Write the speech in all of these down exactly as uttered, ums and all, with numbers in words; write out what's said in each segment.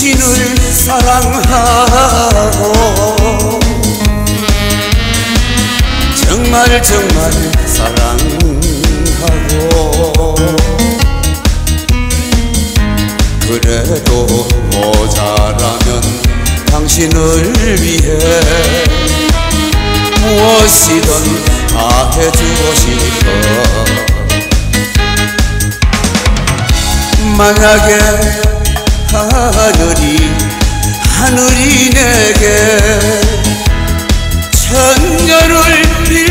당신을 사랑하고 정말 정말 사랑하고 그래도 모자라면 당신을 위해 무엇이든 다 해주고 싶어. 만약에 하늘이 하늘이 내게 천년을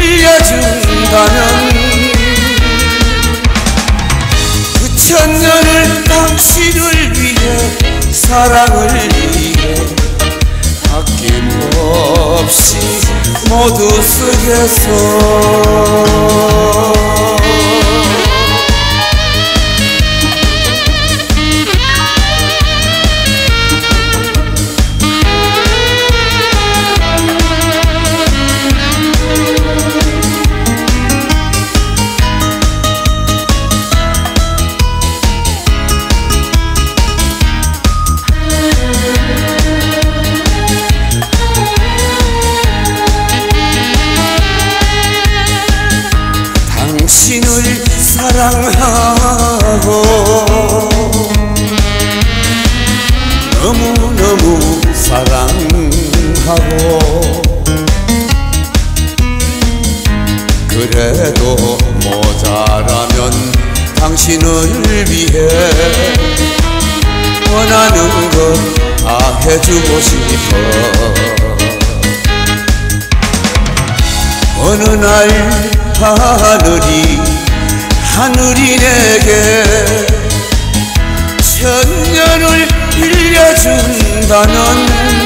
빌려준다면 그 천년을 당신을 위해 사랑을 위해 아낌없이 모두 쓰겠어. 당신을 사랑하고 너무너무 사랑하고 그래도 모자라면 당신을 위해 원하는 것 다 해주고 싶어. 어느 날 하늘이 하늘이 내게 천년을 빌려준다면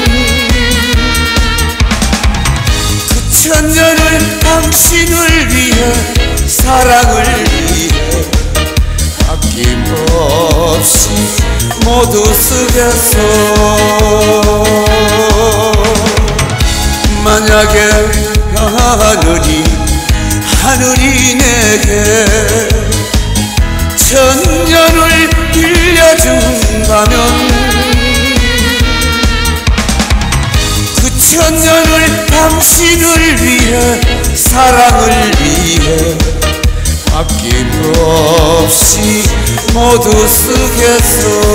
그 천년을 당신을 위해 사랑을 위해 아낌없이 모두 쓰겠어. 만약에 하늘이 하늘이 내게 천년을 빌려준다면 그 천년을 당신을 위해 사랑을 위해 아낌없이 모두 쓰겠어.